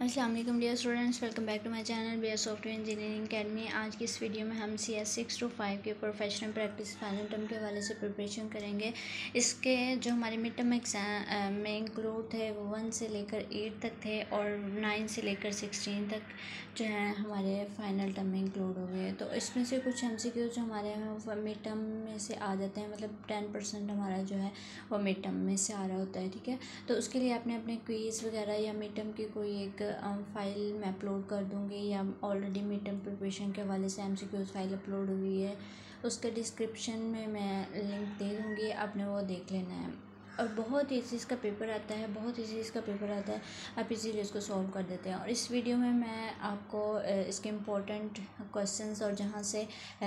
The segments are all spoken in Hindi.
अस्सलाम वालेकुम dear students, welcome back to my channel B software engineering academy. आज की इस वीडियो में हम CS 6 to 5 के प्रोफेशनल प्रैक्टिस फाइनल टर्म के हवाले से प्रिपरेशन करेंगे। इसके जो हमारे मिड टर्म एग्जाम में इंक्लूड थे वो 1 से लेकर 8 तक थे और 9 से लेकर 16 तक जो है हमारे फाइनल टर्म में इंक्लूड हो गए। तो इसमें से कुछ MCQ जो हमारे मिड टर्म में से आ जाते हैं, मतलब 10% हमारा जो है वो मिड टर्म में से आ रहा होता है। ठीक है, तो उसके लिए आपने अपने क्विज़ वगैरह या मिड टर्म की कोई एक फ़ाइल मैं अपलोड कर दूँगी, या ऑलरेडी मिड टर्म प्रिपरेशन के हवाले से MCQ फाइल अपलोड हुई है, उसके डिस्क्रिप्शन में मैं लिंक दे दूँगी, आपने वो देख लेना है। और बहुत ईजी इसका पेपर आता है, बहुत ईजी इसका पेपर आता है, आप इजीली इसको सॉल्व कर देते हैं। और इस वीडियो में मैं आपको इसके इम्पोर्टेंट क्वेश्चंस और जहाँ से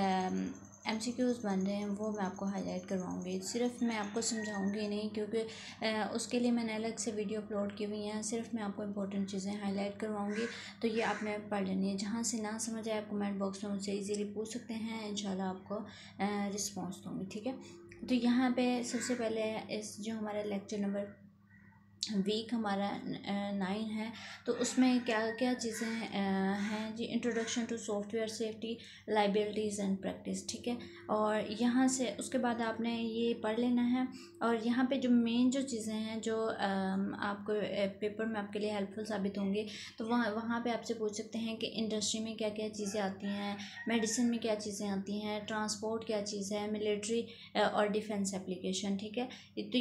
MCQs बन रहे हैं वो मैं आपको हाईलाइट करवाऊँगी। सिर्फ मैं आपको समझाऊँगी नहीं, क्योंकि उसके लिए मैंने अलग से वीडियो अपलोड की हुई हैं। सिर्फ मैं आपको इम्पोर्टेंट चीज़ें हाईलाइट करवाऊँगी, तो ये आपने पढ़ लेनी है। जहाँ से ना समझ आए आप कमेंट बॉक्स में मुझसे इजीली पूछ सकते हैं, इंशाल्लाह आपको रिस्पॉन्स दूँगी। ठीक है, तो यहाँ पे सबसे पहले इस जो हमारा लेक्चर नंबर वीक हमारा 9 है, तो उसमें क्या क्या चीज़ें हैं जी। Introduction to software safety, liabilities and practice. ठीक है, और यहाँ से उसके बाद आपने ये पढ़ लेना है। और यहाँ पे जो मेन जो चीज़ें हैं जो आपको पेपर में आपके लिए हेल्पफुल साबित होंगी, तो वहाँ पे आपसे पूछ सकते हैं कि इंडस्ट्री में क्या क्या चीज़ें आती हैं, मेडिसिन में क्या चीज़ें आती हैं, ट्रांसपोर्ट क्या चीज़ है, मिलिट्री और डिफेंस एप्लीकेशन। ठीक है, तो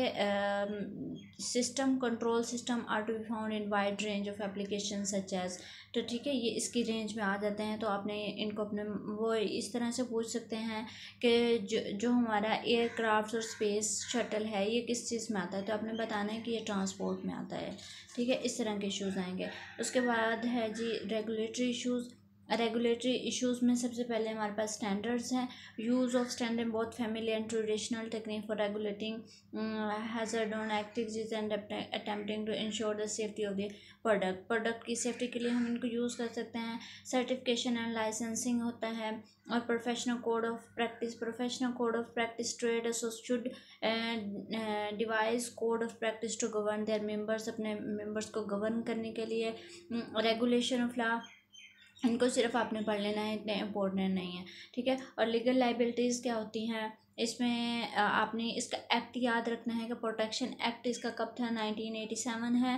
ये system control system are to be found in wide range of application such as. तो ठीक है, ये इसकी रेंज में आ जाते हैं। तो आपने इनको अपने वो इस तरह से पूछ सकते हैं कि जो हमारा एयरक्राफ्ट और स्पेस शटल है ये किस चीज़ में आता है, तो आपने बताना है कि ये ट्रांसपोर्ट में आता है। ठीक है, इस तरह के इशूज़ आएंगे। उसके बाद है जी रेगुलेटरी इशूज़। रेगुलेटरी इश्यूज़ में सबसे पहले हमारे पास स्टैंडर्ड्स हैं। यूज़ ऑफ स्टैंडर्ड बहुत family and traditional technique for regulating hazard on activities and attempting to ensure the safety of the product की सेफ्टी के लिए हम इनको यूज़ कर सकते हैं। सर्टिफिकेशन एंड लाइसेंसिंग होता है। और professional code of practice trade association device code of practice to govern their members, अपने मेंबर्स को गवर्न करने के लिए। रेगुलेशन ऑफ लॉ, इनको सिर्फ आपने पढ़ लेना है, इतने इम्पोर्टेंट नहीं है। ठीक है, और लीगल लाइबिलिटीज़ क्या होती हैं, इसमें आपने इसका एक्ट याद रखना है कि प्रोटेक्शन एक्ट इसका कब था, 1987 है।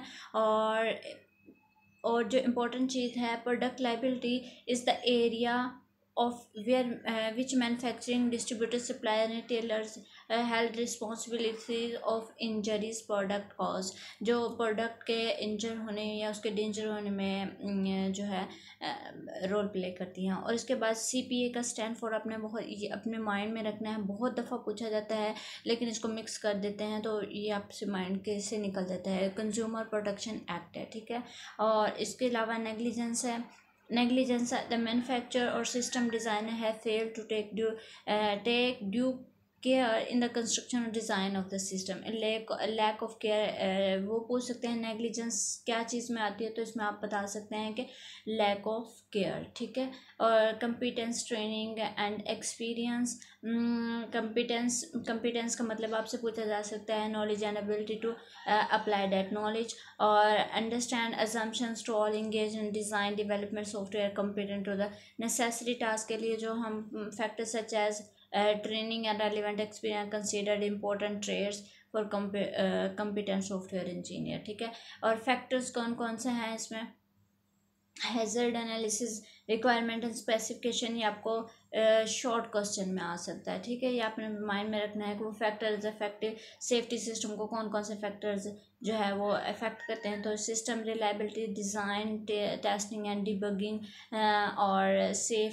और जो इम्पोर्टेंट चीज़ है, product liability is the area of where which manufacturing distributor supplier retailers held responsibilities of injuries product cause. जो प्रोडक्ट के इंजर होने या उसके डेंजर होने में जो है रोल प्ले करती हैं। और इसके बाद CPA का स्टैंड फॉर अपने माइंड में रखना है। बहुत दफ़ा पूछा जाता है लेकिन इसको मिक्स कर देते हैं, तो ये आपसे माइंड के से निकल जाता है। कंज्यूमर प्रोटेक्शन एक्ट है। ठीक है, और इसके अलावा नेग्लिजेंस है। नेग्लिजेंस द मैन्युफैक्चरर और system designer have failed to take due care in the construction और design of the system. Lack of care वो पूछ सकते हैं। नेग्लिजेंस क्या चीज़ में आती है, तो इसमें आप बता सकते हैं कि लैक ऑफ केयर। ठीक है, और competence training and experience. Competence का मतलब आपसे पूछा जा सकता है knowledge and ability to apply that knowledge. और understand assumptions to all engage in design development software competent to the necessary task के लिए जो हम factor such as training and relevant experience considered important traits for competent software engineer. ठीक है, और फैक्टर्स कौन कौन से हैं इसमें, hazard analysis, requirement and specification, ये आपको शॉर्ट क्वेश्चन में आ सकता है। ठीक है, ये आपने माइंड में रखना है कि वो फैक्टर्स इफेक्टिव सेफ्टी सिस्टम को कौन कौन से फैक्टर्स जो है वो अफेक्ट करते हैं। तो system reliability, design, testing and debugging, और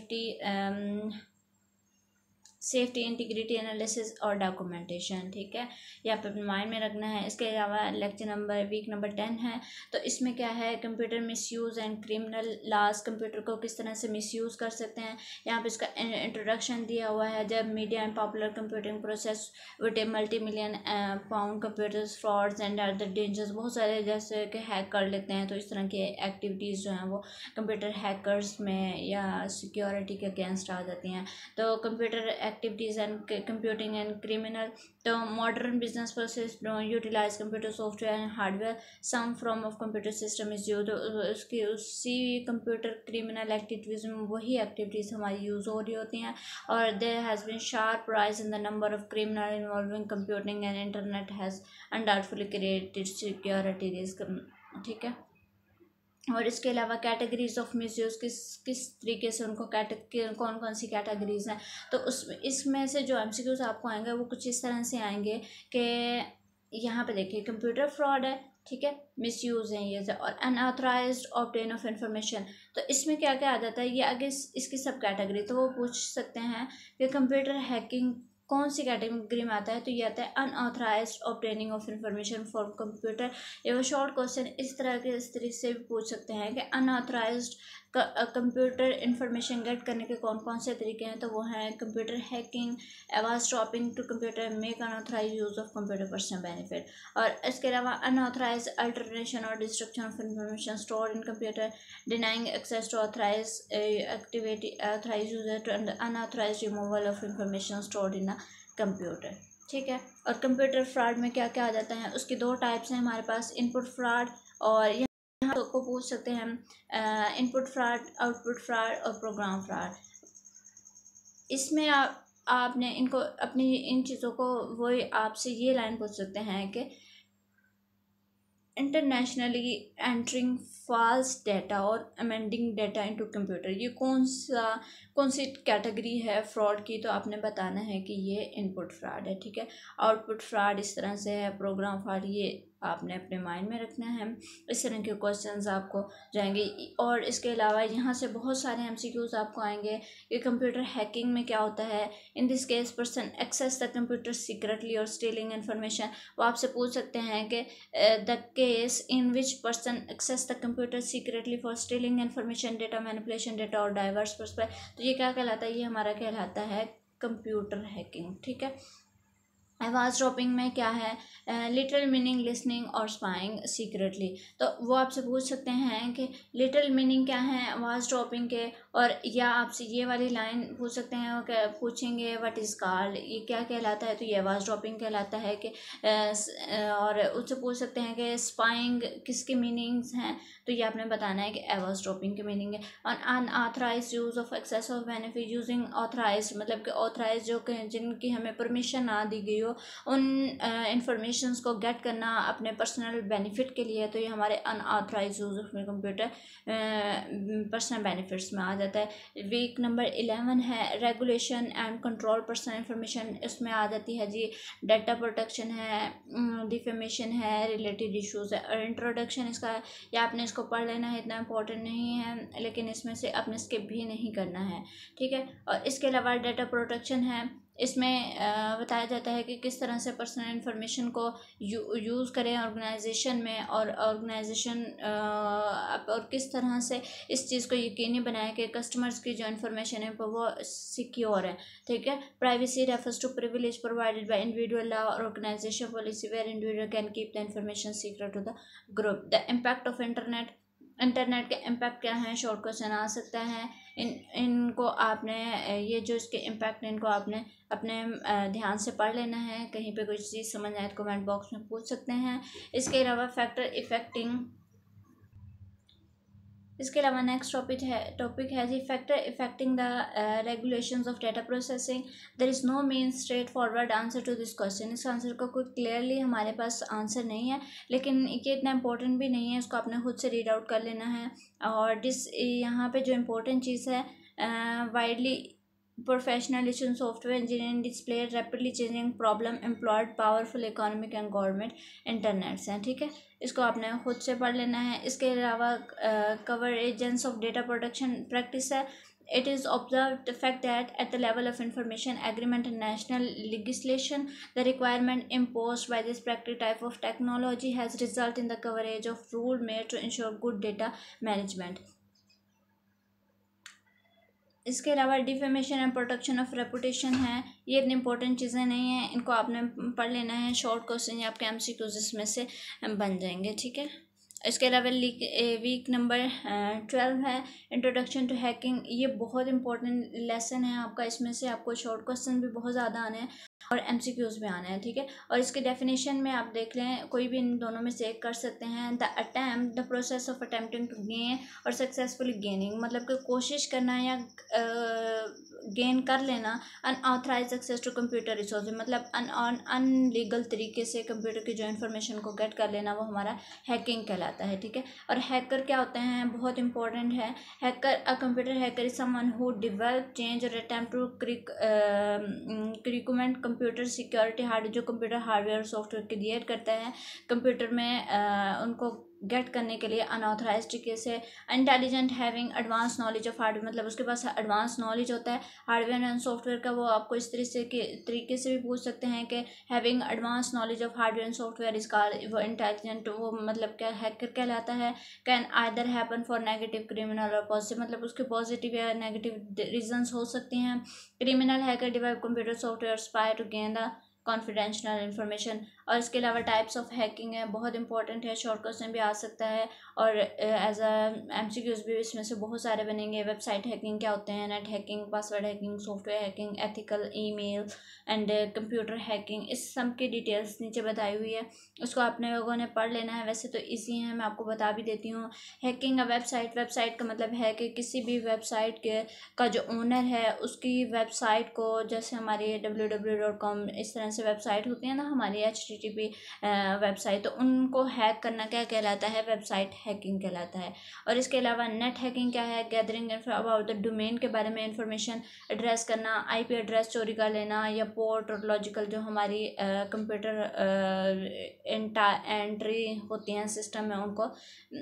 सेफ्टी इंटीग्रिटी एनालिसिस और डॉक्यूमेंटेशन। ठीक है, ये आप अपने माइंड में रखना है। इसके अलावा वीक नंबर 10 है, तो इसमें क्या है, computer misuse and criminal laws, computer को किस तरह से मिसयूज़ कर सकते हैं। यहाँ पे इसका इंट्रोडक्शन दिया हुआ है। जब media and popular computing process with $multi-million pound computers frauds and other dangers, बहुत सारे जैसे कि हैक कर लेते हैं, तो इस तरह की एक्टिविटीज़ जो हैं वो कंप्यूटर हैकर्स में या सिक्योरिटी के अगेंस्ट आ जाती हैं। तो computer activities and computing and criminal. The modern business process utilize computer software and hardware. Some form of computer system is used. उसकी उसी computer criminal activities में वही activities हमारी use हो रही होती हैं. और there has been sharp rise in the number of criminal involving computing and internet has undoubtedly created security risk. ठीक है. और इसके अलावा कैटेगरीज ऑफ मिसयूज़ किस तरीके से उनको कौन कौन सी कैटेगरीज हैं. तो इसमें से जो एमसीक्यूज़ आपको आएंगे वो कुछ इस तरह से आएंगे कि यहाँ पे देखिए कंप्यूटर फ्रॉड है, ठीक है, मिसयूज़ हैं ये, और अनऑथराइज्ड ऑब्टेन ऑफ इंफॉर्मेशन. तो इसमें क्या क्या आ जाता है, ये आगे इसकी सब कैटेगरी. तो वो पूछ सकते हैं कि कंप्यूटर हैकिंग कौन सी कैटेगरी में आता है. तो ये आता है unauthorised obtaining of information for computer. ये वो शॉर्ट क्वेश्चन इस तरीके से भी पूछ सकते हैं कि अनऑथराइज्ड कंप्यूटर इंफॉर्मेशन गेट करने के कौन कौन से तरीके हैं. तो वो हैं computer hacking, eavesdropping to computer, make unauthorised use of computer personal benefit. और इसके अलावा अनऑथराइज अल्टरेशन और destruction of information store in computer, denying access to authorised activity authorised user to unauthorised removal of information stored in a computer. ठीक है. और कंप्यूटर फ्रॉड में क्या क्या आ जाता है, उसकी दो टाइप्स हैं हमारे पास, इनपुट फ्रॉड और यहाँ को पूछ सकते हैं इनपुट फ्रॉड, आउटपुट फ्रॉड और प्रोग्राम फ्रॉड. इसमें आपने इनको अपनी इन चीज़ों को वही आपसे ये लाइन पूछ सकते हैं कि इंटरनेशनली एंटरिंग फॉल्स डेटा और अमेंडिंग डेटा इनटू कंप्यूटर, ये कौन सी कैटेगरी है फ्रॉड की. तो आपने बताना है कि ये इनपुट फ्रॉड है. ठीक है. आउटपुट फ्रॉड इस तरह से है, प्रोग्राम फ्रॉड ये आपने अपने माइंड में रखना है. इस तरह के क्वेश्चंस आपको जाएंगे. और इसके अलावा यहाँ से बहुत सारे एमसीक्यूज आपको आएंगे कि कंप्यूटर हैकिंग में क्या होता है. In this case person access the computer secretly और स्टीलिंग इन्फॉर्मेशन. वो आपसे पूछ सकते हैं कि the case in which person access the computer secretly for stealing information, data manipulation, data और डाइवर्स पर्सपेक्ट. तो ये क्या कहलाता है, ये हमारा कहलाता है कंप्यूटर हैकिंग. ठीक है. आवाज़ ड्रॉपिंग में क्या है, लिटरल मीनिंग लिसनिंग और स्पाइंग सीक्रेटली. तो वो आपसे पूछ सकते हैं कि लिटरल मीनिंग क्या है आवाज़ ड्रॉपिंग के, और या आपसे ये वाली लाइन पूछ सकते हैं, पूछेंगे व्हाट इज़ कॉल्ड, ये क्या कहलाता है. तो ये आवाज़ ड्रॉपिंग कहलाता है कि और उससे पूछ सकते हैं कि स्पाइंग किसके मीनिंग्स हैं. तो ये आपने बताना है कि आवाज़ ड्रॉपिंग के मीनिंग है. और unauthorised use of access of benefit using authorised, मतलब कि ऑथराइज जो जिनकी हमें परमिशन ना दी गई हो उन इंफॉर्मेशंस को गेट करना अपने पर्सनल बेनिफिट के लिए. तो ये हमारे unauthorised use of computer personal benefits में आ जाता है. वीक नंबर 11 है regulation and control personal information. इसमें आ जाती है जी डाटा प्रोटेक्शन है, डिफेमेशन है, रिलेटेड इश्यूज है. और इंट्रोडक्शन इसका या आपने इसको पढ़ लेना है, इतना इंपॉर्टेंट नहीं है, लेकिन इसमें से आपने स्किप भी नहीं करना है. ठीक है. और इसके अलावा डाटा प्रोटेक्शन है. इसमें बताया जाता है कि किस तरह से पर्सनल इन्फॉर्मेशन को यूज़ करें ऑर्गेनाइजेशन में, और ऑर्गेनाइजेशन और किस तरह से इस चीज़ को यकीनी बनाएं कि कस्टमर्स की जो इन्फॉर्मेशन है वो सिक्योर है. ठीक है. Privacy refers to privilege provided by individual law और organisation policy where individual can keep the information secret to the group. The impact of internet के इम्पैक्ट क्या हैं, शॉर्ट क्वेश्चन आ सकता है. इनको आपने ये जो इसके इम्पैक्ट इनको आपने अपने ध्यान से पढ़ लेना है. कहीं पे कोई चीज़ समझ आए तो कमेंट बॉक्स में पूछ सकते हैं. इसके अलावा इसके अलावा नेक्स्ट टॉपिक है जी factor affecting the regulations of data processing. There is no mean straightforward answer to this question. इस आंसर का कोई क्लियरली हमारे पास आंसर नहीं है, लेकिन ये इतना इंपॉर्टेंट भी नहीं है, इसको आपने खुद से रीड आउट कर लेना है. और यहाँ पे जो इम्पोर्टेंट चीज़ है, widely professionalism software engineering display rapidly changing problem employed powerful economic and government internets हैं. ठीक है. इसको आपने खुद से पढ़ लेना है. इसके अलावा cover agents of data protection practice है. It is observed the fact that at the level of information agreement and national legislation, the requirement imposed by this practice type of technology has resulted in the coverage of rule made to ensure good data management. इसके अलावा defamation and protection of reputation है. ये इतनी इंपॉर्टेंट चीज़ें नहीं हैं, इनको आपने पढ़ लेना है. शॉर्ट क्वेश्चन या आपके एमसीक्यूज इसमें से बन जाएंगे. ठीक है. इसके अलावा वीक नंबर 12 है इंट्रोडक्शन टू हैकिंग। ये बहुत इंपॉर्टेंट लेसन है आपका, इसमें से आपको शॉर्ट क्वेश्चन भी बहुत ज़्यादा आने हैं और एमसीक्यूज भी आने हैं, ठीक है। और इसके डेफिनेशन में आप देख लें, कोई भी इन दोनों में से एक कर सकते हैं। The process of attempting to gain और सक्सेसफुली गेनिंग, मतलब कि कोशिश करना या गेन कर लेना unauthorised access to computer resource, मतलब अनलीगल तरीके से कंप्यूटर की जो इन्फॉर्मेशन को गेट कर लेना, वो हमारा हैकिंग कहलाता है, ठीक है। और हैकर क्या होते हैं, बहुत इंपॉर्टेंट है। A computer hacker is someone who develop change और attempt to circumvent computer security hardware, जो कंप्यूटर हार्डवेयर और सॉफ्टवेयर क्रिएट करता है कंप्यूटर में उनको गेट करने के लिए अनऑथराइज तरीके से। Intelligent having advance knowledge of hardware, मतलब उसके पास एडवांस नॉलेज होता है हार्डवेयर एंड सॉफ्टवेयर का। वो आपको इस तरीके से भी पूछ सकते हैं कि having advance knowledge of hardware and software इस कार वो इंटेलिजेंट, वो मतलब क्या हैकर कहलाता है। Can either happen for negative criminal और पॉजिटिव, मतलब उसके पॉजिटिव या नेगेटिव रीजंस हो सकते हैं। Criminal hacker develop computer software spy to gain the confidential information. और इसके अलावा टाइप्स ऑफ हैकिंग है, बहुत इंपॉर्टेंट है, शॉर्ट क्वेश्चन भी आ सकता है और एज अ एमसीक्यूज भी इसमें से बहुत सारे बनेंगे। वेबसाइट हैकिंग क्या होते हैं, net hacking, password hacking, software hacking, ethical email and computer hacking, इस सब की डिटेल्स नीचे बताई हुई है, उसको आपने लोगों ने पढ़ लेना है। वैसे तो ईजी है, मैं आपको बता भी देती हूँ। हैकिंग अ वेबसाइट का मतलब है कि किसी भी वेबसाइट के का जो ओनर है उसकी वेबसाइट को, जैसे हमारी www.com इस तरह से वेबसाइट होती है ना हमारी HTTP वेबसाइट, तो उनको हैक करना क्या कहलाता है, वेबसाइट हैकिंग कहलाता है। और इसके अलावा नेट हैकिंग क्या है, गैदरिंग अबाउट द डोमेन के बारे में इंफॉर्मेशन एड्रेस करना, IP एड्रेस चोरी कर लेना, या पोर्ट और लॉजिकल जो हमारी कंप्यूटर एंट्री होती हैं सिस्टम में उनको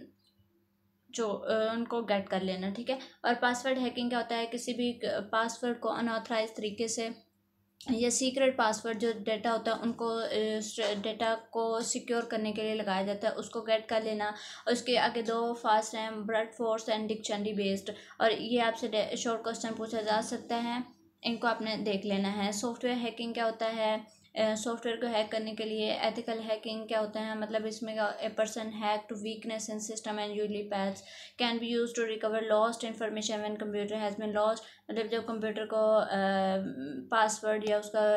उनको गेट कर लेना, ठीक है। और पासवर्ड हैकिंग क्या होता है, किसी भी पासवर्ड को अनऑथराइज तरीके से या सीक्रेट पासवर्ड जो डेटा होता है उनको डेटा को सिक्योर करने के लिए लगाया जाता है, उसको गेट कर लेना। और उसके आगे दो फास्ट हैं, brute force and dictionary based, और ये आपसे शॉर्ट क्वेश्चन पूछा जा सकता है, इनको आपने देख लेना है। सॉफ्टवेयर हैकिंग क्या होता है, सॉफ्टवेयर को हैक करने के लिए। एथिकल हैकिंग क्या होता है, मतलब इसमें a person hack to weakness in system and usually paths can be use to recover lost information when computer has been lost, मतलब जब कंप्यूटर को पासवर्ड या उसका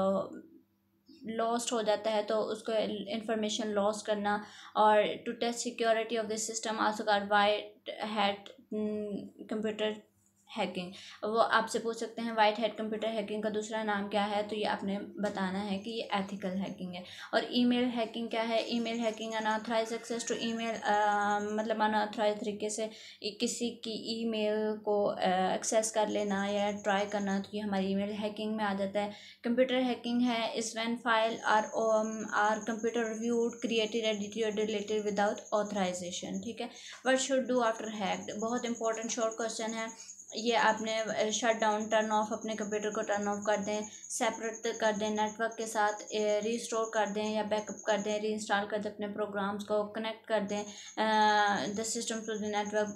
लॉस्ट हो जाता है तो उसको इंफॉर्मेशन लॉस करना। और to test security of this system also called white hat computer hacking, वो आपसे पूछ सकते हैं वाइट हैट कंप्यूटर हैकिंग का दूसरा नाम क्या है, तो ये आपने बताना है कि ये एथिकल हैकिंग है। और ईमेल हैकिंग क्या है, email hacking unauthorised access to email, मतलब अनऑथराइज तरीके से किसी की ईमेल को एक्सेस कर लेना या ट्राई करना, तो ये हमारी ईमेल हैकिंग में आ जाता है। कंप्यूटर हैकिंग है is when file are computer reviewed created edited और डिलीटेड विदाउट ऑथराइजेशन, ठीक है। What should do after hacked, बहुत इंपॉर्टेंट शॉर्ट क्वेश्चन है ये। आपने शट डाउन टर्न ऑफ, अपने कंप्यूटर को टर्न ऑफ कर दें, सेपरेट कर दें नेटवर्क के साथ, रीस्टोर कर दें या बैकअप कर दें, रीइंस्टॉल कर दें अपने प्रोग्राम्स को, कनेक्ट कर दें the system to the network,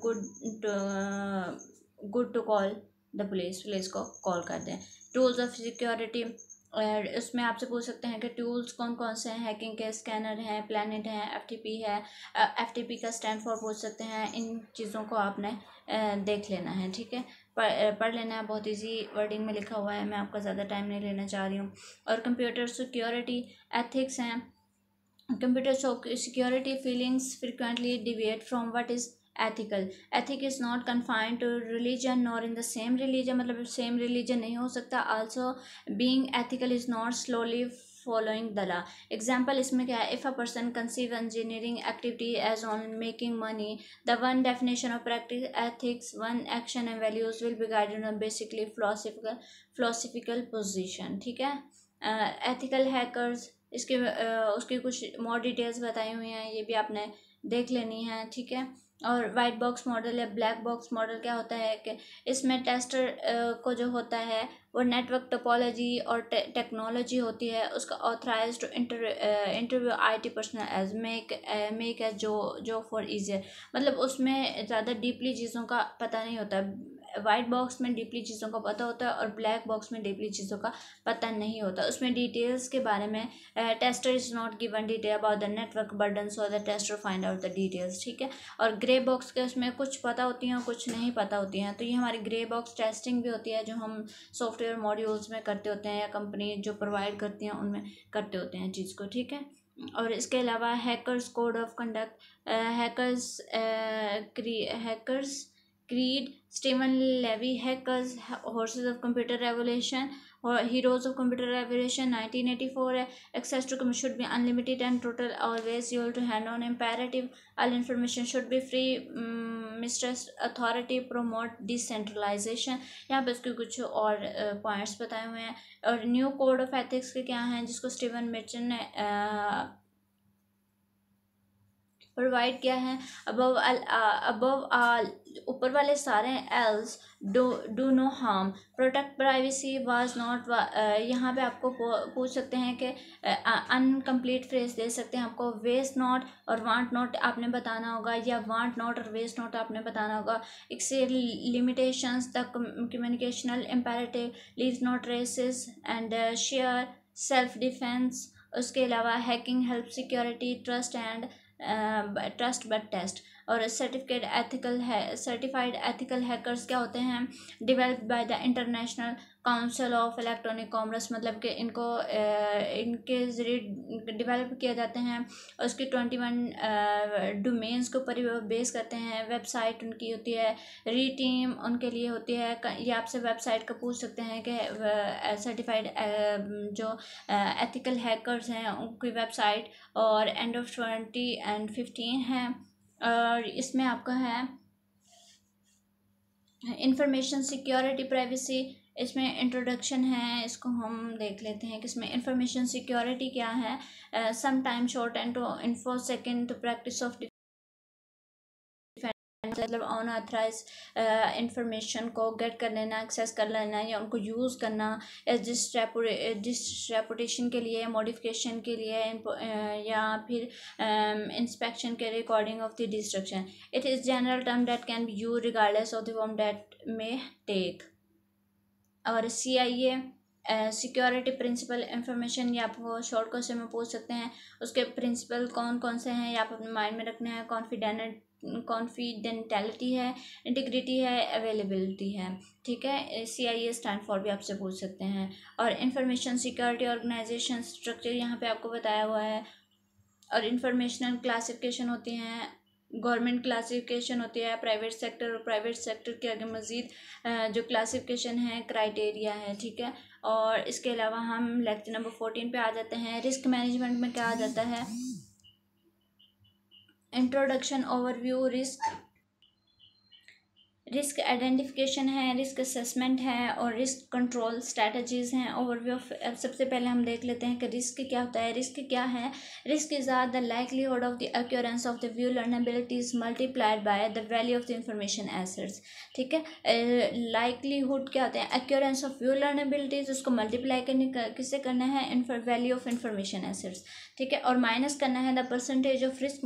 good to call the police को कॉल कर दें। टूल्स ऑफ सिक्योरिटी, उसमें आपसे पूछ सकते हैं कि टूल्स कौन कौन से हैं हैकिंग के, स्कैनर हैं, प्लैनेट हैं, FTP है, FTP का स्टैंड फॉर पूछ सकते हैं। इन चीज़ों को आपने देख लेना है, ठीक है, पढ़ लेना है, बहुत इजी वर्डिंग में लिखा हुआ है, मैं आपका ज़्यादा टाइम नहीं लेना चाह रही हूँ। और कंप्यूटर सिक्योरिटी एथिक्स हैं। Computer security feelings frequently deviate from what is ethical. Ethic is not confined to religion nor in the same religion, मतलब सेम रिलीजन नहीं हो सकता। Also being ethical is not slowly following the law. Example इसमें क्या है, if a person conceive engineering activity as on making money, the one definition of practice ethics one action and values will be guided on basically philosophical position, ठीक है। एथिकल हैकर्स, इसके उसकी कुछ मोर डिटेल्स बताई हुई हैं, ये भी आपने देख लेनी है, ठीक है। और वाइट बॉक्स मॉडल या ब्लैक बॉक्स मॉडल क्या होता है कि इसमें टेस्टर को जो होता है वो नेटवर्क टोपोलॉजी और टेक्नोलॉजी होती है, उसका authorised to interview IT personnel as make as जो फॉर ईजियर, मतलब उसमें ज़्यादा डीपली चीज़ों का पता नहीं होता। वाइट बॉक्स में डीपली चीज़ों का पता होता है और ब्लैक बॉक्स में डीपली चीज़ों का पता नहीं होता। उसमें डिटेल्स के बारे में tester is not given detail about the network burden so the tester find out the details, ठीक है। और ग्रे बॉक्स के उसमें कुछ पता होती हैं और कुछ नहीं पता होती हैं। तो ये हमारी ग्रे बॉक्स टेस्टिंग भी होती है जो हम सॉफ्टवेयर मॉड्यूल्स में करते होते हैं या कंपनी जो प्रोवाइड करती हैं उनमें करते होते हैं चीज़ को, ठीक है। और इसके अलावा hackers code of conduct, hackers creed, Steven Levy, hackers, horses of computer revolution और हीरोज ऑफ कंप्यूटर रेवोल्यूशन 1984 है। Access to computer should be unlimited and total always yield to hand on imperative, all information should be free, mistrust authority, promote decentralisation. यहाँ पर इसके कुछ और पॉइंट्स बताए हुए हैं। और न्यू कोड ऑफ एथिक्स के क्या हैं जिसको स्टीवन मिर्चन ने प्रोवाइड किया है। अबव ऑल, ऊपर वाले सारे else, do no harm, protect privacy was not. यहाँ पे आपको पूछ सकते हैं कि अनकम्प्लीट फ्रेज दे सकते हैं आपको। वेस्ट नॉट और वांट नॉट आपने बताना होगा, या वांट नॉट और वेस्ट नॉट आपने बताना होगा। Exceed limitations the communicational imperative, leaves no traces and share, self defence. उसके अलावा hacking help security, trust but test. और सर्टिफाइड एथिकल हैकर्स क्या होते हैं? Develop by the international council of electronic commerce, मतलब कि इनको इनके ज़रिए डिवेल्प किए जाते हैं। और उसकी 21 डोमेन्स के ऊपर बेस करते हैं। वेबसाइट उनकी होती है, रीटीम उनके लिए होती है। ये आपसे वेबसाइट का पूछ सकते हैं कि सर्टिफाइड जो एथिकल हैकर्स हैं उनकी वेबसाइट, और एंड ऑफ 2015 है। और इसमें आपका है इंफॉर्मेशन सिक्योरिटी प्राइवेसी, इसमें इंट्रोडक्शन है, इसको हम देख लेते हैं कि इसमें इंफॉर्मेशन सिक्योरिटी क्या है। Some time short and to info second to practice of मतलब अनऑथराइज इंफॉर्मेशन को गेट कर लेना, एक्सेस कर लेना या उनको यूज़ करना डिस्ट्रीब्यूशन के लिए, मॉडिफिकेशन के लिए, या फिर इंस्पेक्शन के recording of the destruction. It is general term that can be use regardless of the form that may take. और CIA सिक्योरिटी प्रिंसिपल इंफॉर्मेशन, ये आपको शॉर्ट क्वेश्चन में पूछ सकते हैं। उसके प्रिंसिपल कौन कौन से हैं ये आप अपने माइंड में रखने हैं। कॉन्फिडेंटलिटी है, इंटीग्रिटी है, अवेलेबिलिटी है, ठीक है। CIA स्टैंड फॉर भी आपसे पूछ सकते हैं। और इंफॉर्मेशन सिक्योरिटी ऑर्गेनाइजेशन स्ट्रक्चर यहाँ पे आपको बताया हुआ है। और इंफॉर्मेशनल क्लासिफिकेशन होती हैं, गवर्नमेंट क्लासिफिकेशन होती है, प्राइवेट सेक्टर, और प्राइवेट सेक्टर के आगे मज़ीद जो क्लासिफिकेशन है क्राइटेरिया है, ठीक है। और इसके अलावा हम लेक्चर नंबर 14 पे आ जाते हैं। रिस्क मैनेजमेंट में क्या आ जाता है? इंट्रोडक्शन, ओवरव्यू, रिस्क आइडेंटिफिकेशन है, रिस्क असेसमेंट है, और रिस्क कंट्रोल स्ट्रेटजीज हैं। ओवरव्यू ऑफ, सबसे पहले हम देख लेते हैं कि रिस्क क्या होता है। रिस्क क्या है? Risk is are the likelihood of the occurrence of the vulnerabilities multiplied by the value of the information assets, ठीक है। लाइकलीहुड क्या होते हैं? अक्योरेंस ऑफ वल्नरेबिलिटीज, उसको मल्टीप्लाई किससे करना है? वैल्यू ऑफ इंफॉर्मेशन एसेट्स, ठीक है। और माइनस करना है the percentage of risk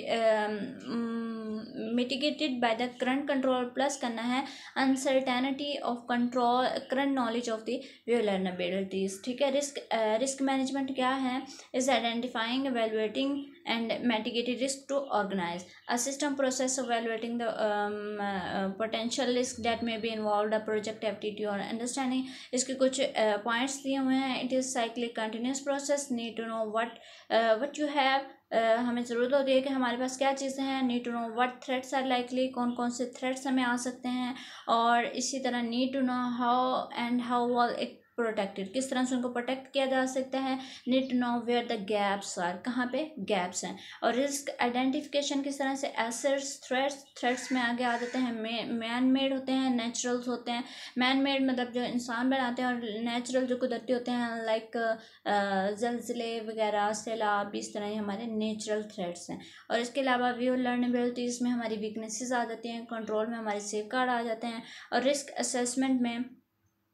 mitigated by the current control, plus करना है uncertainty of control current knowledge of the vulnerabilities, ठीक है। रिस्क मैनेजमेंट क्या है? Is identifying, evaluating and mitigating risk to organize a system process of evaluating the potential risk that may be involved a project activity or understanding। इसके कुछ पॉइंट्स दिए हुए हैं। It is cyclic continuous process, need to know what you have, हमें ज़रूरत होती है कि हमारे पास क्या चीज़ें हैं। Need to know what threats are likely, कौन कौन से थ्रेट्स हमें आ सकते हैं। और इसी तरह need to know how well it protected, किस तरह से उनको प्रोटेक्ट किया जा सकता है। Need to know where the gaps are, कहाँ पे गैप्स हैं। और रिस्क आइडेंटिफिकेशन किस तरह से एसेट्स, थ्रेट्स में आगे आ जाते हैं। मैन मेड होते हैं, नेचुरल्स होते हैं। मैन मेड मतलब जो इंसान बनाते हैं, और नेचुरल जो कुदरती होते हैं, लाइक ज़लज़ले वगैरह, सैलाब, इस तरह ही हमारे नेचुरल थ्रेट्स हैं। और इसके अलावा वल्नरेबिलिटीज़ में हमारी वीकनेसेस आ जाती हैं, कंट्रोल में हमारे सेफगार्ड आ जाते हैं। और रिस्क असेसमेंट में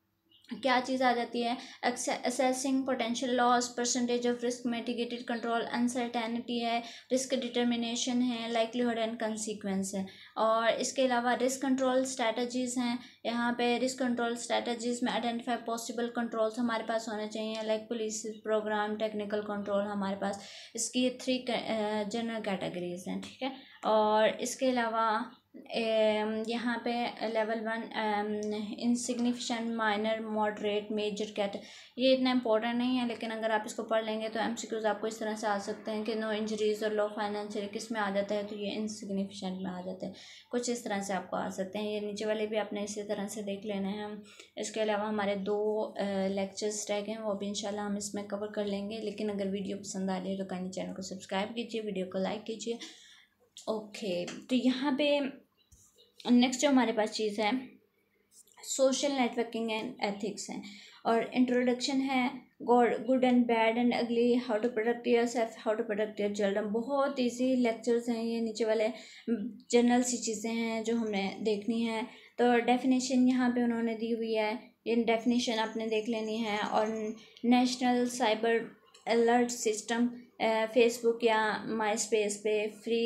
क्या चीज़ आ जाती है, assessing potential loss, percentage of risk mitigated, control, uncertainty है, रिस्क डिटर्मिनेशन है, लाइक्लीहुड एंड कंसीक्वेंस है। और इसके अलावा रिस्क कंट्रोल स्ट्रेटजीज़ हैं। यहाँ पे रिस्क कंट्रोल स्ट्रेटजीज़ में आइडेंटिफाई पॉसिबल कंट्रोल्स हमारे पास होने चाहिए, like police program, technical control हमारे पास। इसकी 3 जनरल कैटेगरीज हैं, ठीक है। और इसके अलावा यहाँ पे level 1 insignificant, minor, moderate, major cat, ये इतना इंपॉर्टेंट नहीं है, लेकिन अगर आप इसको पढ़ लेंगे तो एमसीक्यूज आपको इस तरह से आ सकते हैं कि नो इंजरीज और लो फाइनेंशियल किस में आ जाता है, तो ये इनसिग्निफिकेंट में आ जाता है। कुछ इस तरह से आपको आ सकते हैं, ये नीचे वाले भी आपने इसी तरह से देख लेने हैं। इसके अलावा हमारे 2 लेक्चर्स रह गए हैं, वो भी इंशाल्लाह हम इसमें कवर कर लेंगे। लेकिन अगर वीडियो पसंद आ रही है तो काइंडली चैनल को सब्सक्राइब कीजिए, वीडियो को लाइक कीजिए। ओके, तो यहाँ पे नेक्स्ट जो हमारे पास चीज़ है, सोशल नेटवर्किंग एंड एथिक्स हैं। और इंट्रोडक्शन है, good and bad and ugly, how to protect yourself, how to protect your children. बहुत ईजी लेक्चर्स हैं ये, नीचे वाले जनरल सी चीज़ें हैं जो हमें देखनी है। तो डेफिनेशन यहाँ पे उन्होंने दी हुई है, ये डेफिनेशन आपने देख लेनी है। और national cyber alert system, Facebook या माई स्पेस पे फ्री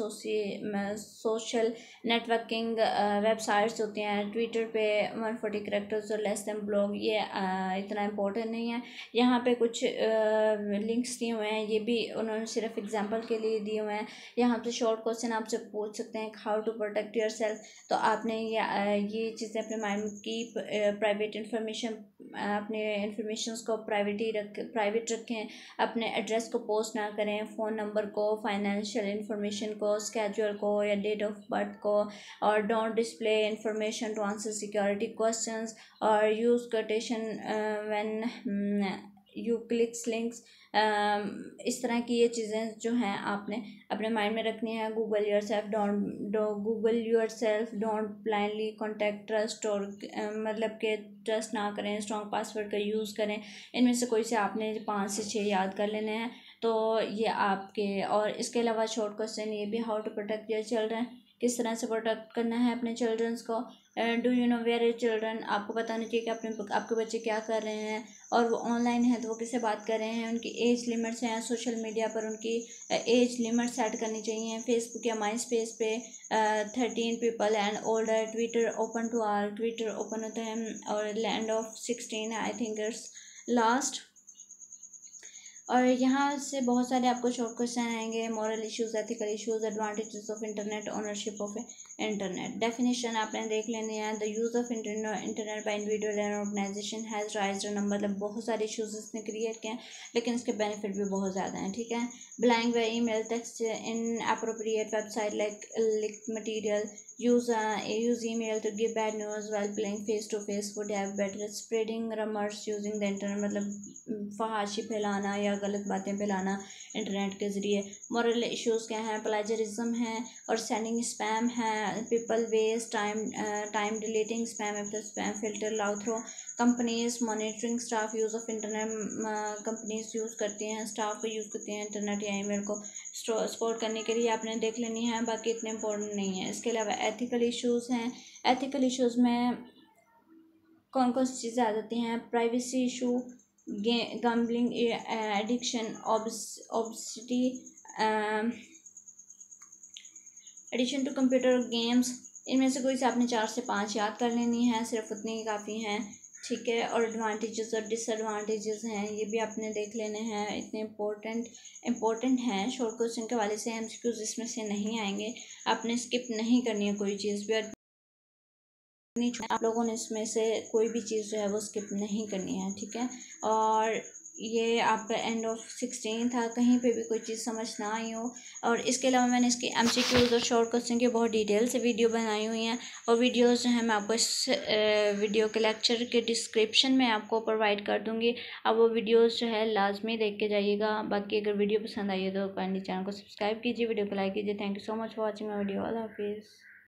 सोशल नेटवर्किंग वेबसाइट्स होती हैं। ट्विटर पे 140 करेक्टर्स और लेस देन ब्लॉग, ये इतना इम्पोर्टेंट नहीं है। यहाँ पे कुछ लिंक्स दिए हुए हैं, ये भी उन्होंने सिर्फ एग्जांपल के लिए दिए हुए हैं। यहाँ पे शॉर्ट क्वेश्चन आपसे पूछ सकते हैं, how to protect yourself. तो आपने ये चीज़ें अपने माइंड में की, प्राइवेट इंफॉर्मेशन, अपने इंफॉर्मेशन को प्राइवेट रखें, अपने एड्रेस को पोस्ट ना करें, फ़ोन नंबर को, फाइनेंशियल इंफॉर्मेशन को, स्केड्यूल को या डेट ऑफ बर्थ को। और don't display information to answer security questions, और use quotation when you clicks links. इस तरह की ये चीज़ें जो हैं आपने अपने माइंड में रखनी है। Google yourself, don't blindly contact trust, और मतलब कि ट्रस्ट ना करें, स्ट्रॉन्ग पासवर्ड का यूज़ करें। इनमें से कोई से आपने 5 से 6 याद कर लेने हैं, तो ये आपके। और इसके अलावा शॉर्ट क्वेश्चन ये भी, how to protect your children, किस तरह से प्रोटेक्ट करना है अपने चिल्ड्रंस को। Do you know where your children, आपको पता नहीं चाहिए कि आपके बच्चे क्या कर रहे हैं, और वो ऑनलाइन है तो वो किससे बात कर रहे हैं। उनकी एज लिमिट्स हैं, सोशल मीडिया पर उनकी एज लिमिट सेट करनी चाहिए। फेसबुक या माई स्पेस पे 13 people and older, Twitter open to all, Twitter open होता है, और land of 16 I think it's last. और यहाँ से बहुत सारे आपको शॉर्ट क्वेश्चन आएंगे, moral issues, ethical issues, advantages of internet, ownership of internet. Definition आपने देख लेनी है, the use of internet by individual and organization has raised a number, मतलब बहुत सारे इश्यूज इसने क्रिएट किए हैं, लेकिन इसके बेनिफिट भी बहुत ज़्यादा हैं, ठीक है। Blank way email, text inappropriate website like lick material, use email to give bad news while playing face to face would have better, spreading rumors using the internet, मतलब फहाशी फैलाना या गलत बातें फैलाना इंटरनेट के ज़रिए। मॉरल इश्यूज़ क्या हैं, प्लेजरिज्म है, और सेंडिंग स्पैम है, people waste time deleting spam after spam filter low throw. Companies monitoring staff use of internet, companies use करती हैं, स्टाफ को यूज़ करती हैं इंटरनेट या ईमेल को सपोर्ट करने के लिए, आपने देख लेनी है, बाकी इतने इंपॉर्टेंट नहीं है। इसके अलावा एथिकल इश्यूज़ हैं, एथिकल इश्यूज़ में कौन कौन सी चीज़ें आ जाती हैं, privacy issue, gambling addiction, obesity, addiction to computer games. इनमें से कोई से आपने 4 से 5 याद कर लेनी है, सिर्फ उतनी ही काफ़ी हैं, ठीक है। और एडवांटेजेस और डिसएडवांटेजेस हैं, ये भी आपने देख लेने हैं, इतने इम्पोर्टेंट हैं। शॉर्ट क्वेश्चन के वाले से एमसीक्यूज इसमें से नहीं आएंगे, आपने स्किप नहीं करनी है कोई चीज़ भी, और आप लोगों ने इसमें से कोई भी चीज़ जो है वो स्किप नहीं करनी है, ठीक है। और ये आपका एंड ऑफ 16 था, कहीं पे भी कोई चीज़ समझ ना आई हो। और इसके अलावा मैंने इसके एमसीक्यूज और शॉर्ट क्वेश्चन की बहुत डिटेल से वीडियो बनाई हुई हैं, और वीडियोस जो हैं मैं आपको इस वीडियो के लेक्चर के डिस्क्रिप्शन में आपको प्रोवाइड कर दूँगी। अब वो वीडियोस जो है लाजमी देख के जाइएगा। बाकी अगर वीडियो पसंद आई है तो काइंडली चैनल को सब्सक्राइब कीजिए, वीडियो को लाइक कीजिए। Thank you so much for watching my video. Allah हाफिज़।